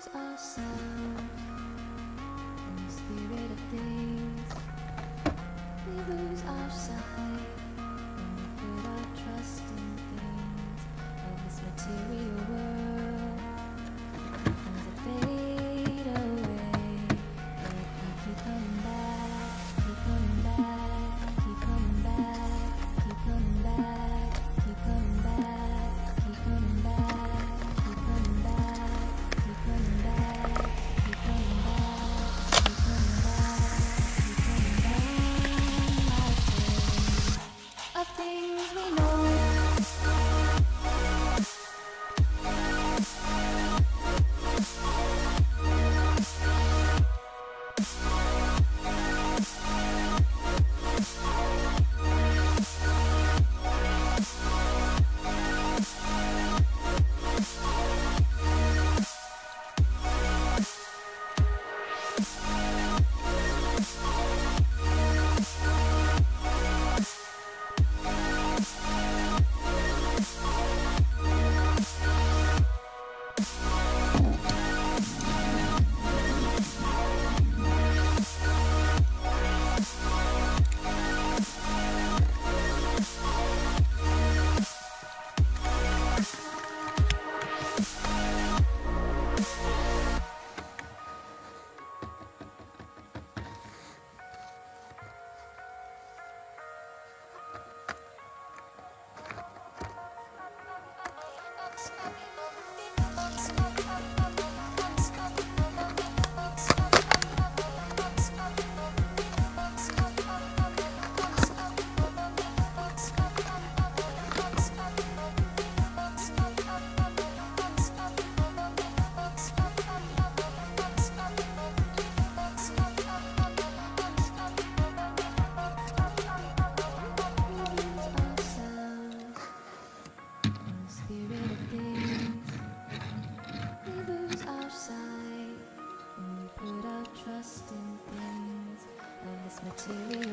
lose ourselves in the spirit of things. We lose our sight when we put our trust in things of this material world. Things that fade away, but we keep coming back, keep coming back, keep coming back, keep coming back, keep coming back, keep coming back, keep coming back, keep coming back, keep coming back, keep coming back, keep coming back. Of things we know. Trust in things of this material